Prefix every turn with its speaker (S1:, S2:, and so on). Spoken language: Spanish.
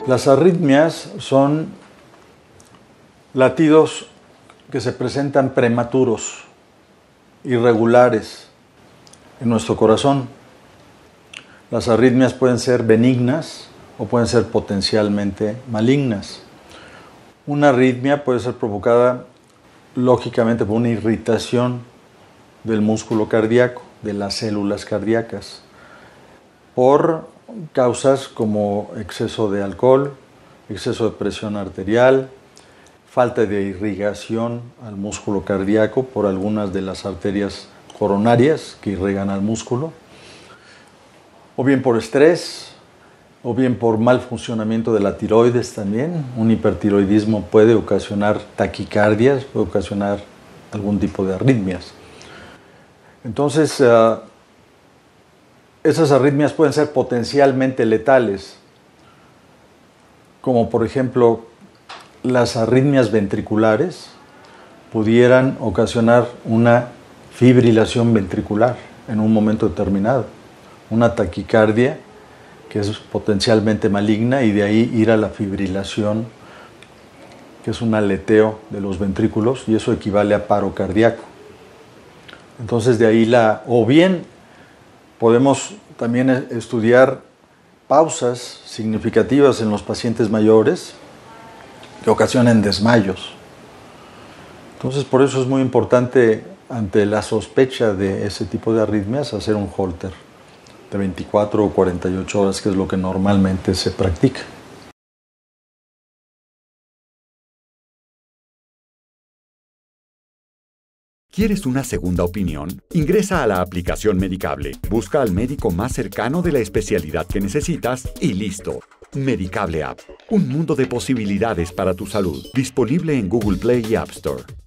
S1: Las arritmias son latidos que se presentan prematuros, irregulares en nuestro corazón. Las arritmias pueden ser benignas o pueden ser potencialmente malignas. Una arritmia puede ser provocada lógicamente por una irritación del músculo cardíaco, de las células cardíacas, por causas como exceso de alcohol, exceso de presión arterial, falta de irrigación al músculo cardíaco por algunas de las arterias coronarias que irrigan al músculo, o bien por estrés, o bien por mal funcionamiento de la tiroides también. Un hipertiroidismo puede ocasionar taquicardias, puede ocasionar algún tipo de arritmias. Entonces, esas arritmias pueden ser potencialmente letales, como por ejemplo las arritmias ventriculares pudieran ocasionar una fibrilación ventricular en un momento determinado, una taquicardia que es potencialmente maligna y de ahí ir a la fibrilación, que es un aleteo de los ventrículos, y eso equivale a paro cardíaco. Entonces de ahí o bien podemos también estudiar pausas significativas en los pacientes mayores que ocasionan desmayos. Entonces por eso es muy importante, ante la sospecha de ese tipo de arritmias, hacer un Holter de 24 o 48 horas, que es lo que normalmente se practica.
S2: ¿Quieres una segunda opinión? Ingresa a la aplicación Medicable, busca al médico más cercano de la especialidad que necesitas y listo. Medicable App, un mundo de posibilidades para tu salud. Disponible en Google Play y App Store.